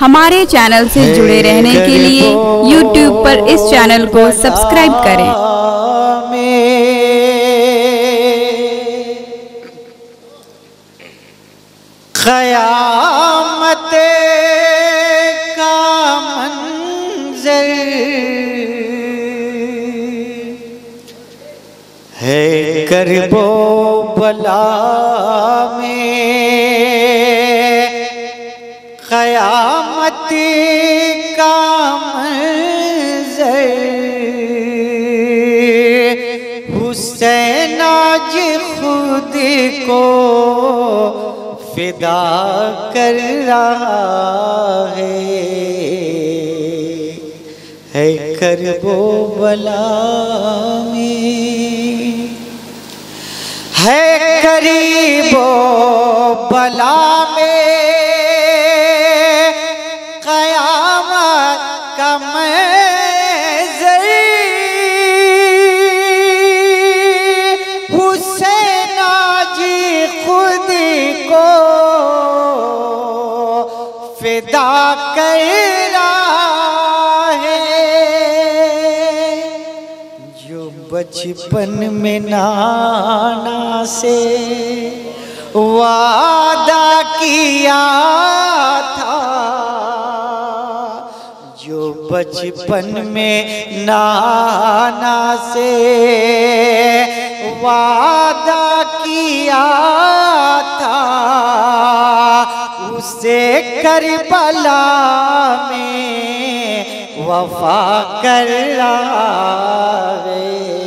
हमारे चैनल से जुड़े रहने के लिए YouTube पर इस चैनल को सब्सक्राइब करें। क़यामत का मंज़र है करबो बला में, क़यामत का मंज़र हुसैन आज खुद को फिदा कर रहा है करबो बला में, है करीबो बला में क़यामत का मंज़र हुसैन आज खुद को फिदा कर रहा है, जो बचपन में नाना से वादा किया था, जो बचपन में नाना से वादा किया था, उसे करबला में वफा कर रहा है।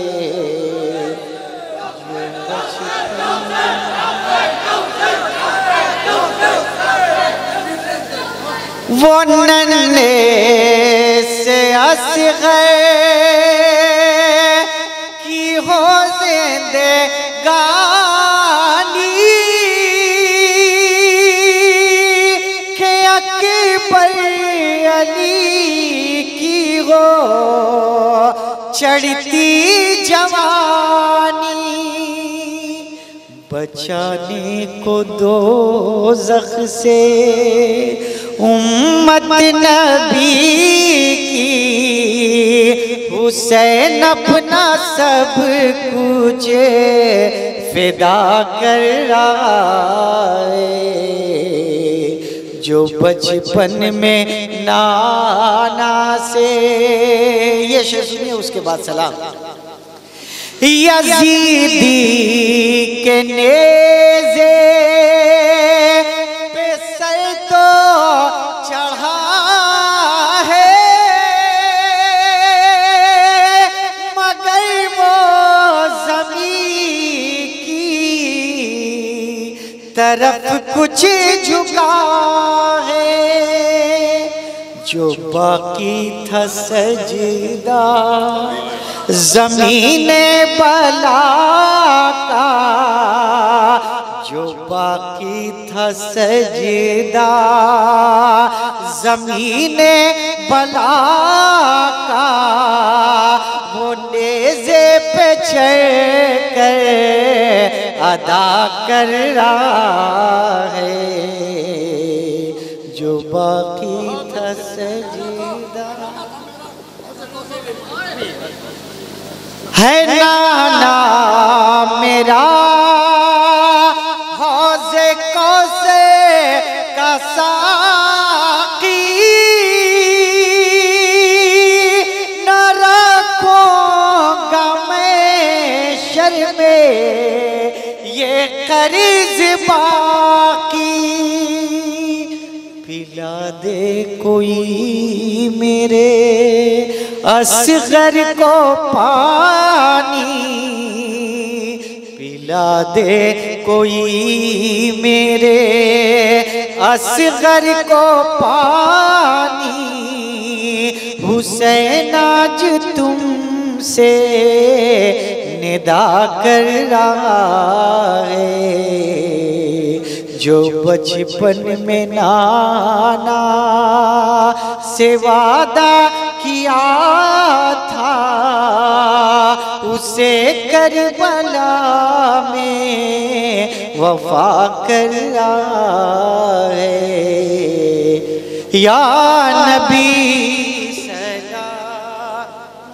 वो नन्हे से असग़र की हो ज़िंदगानी के अकबर अली की हो चढ़ती जवानी, बचाने को दोज़ख से उम्मत नबी की, हुसैन अपना सब कुछ फिदा कर रहा है, जो बचपन में नाना से। ये शेर सुनिए, उसके बाद सलाम। यज़ीदी के नेज़े पे सर तो चढ़ा है, मगर वो ज़मीन की तरफ कुछ झुका है, जो बाकी था सजदा ज़मीन बला का, जो बाकी था सजदा ज़मीन बला का, वो नेज़े पे चढ़ कर अदा कर रहा है, जो बाकी था सजदा। है नाना मेरा हौज़े कौसे का साक़ी, न रखूँगा मैं शर्मे ये कर्ज़ बाकी, पिला दे कोई मेरे असग़र को पानी, पिला दे कोई मेरे असग़र को पानी, हुसैन आज तुमसे निदा कर रहा है, जो बचपन में नाना से वादा किया था, उसे करबला में वफा कर रहा है। या नबी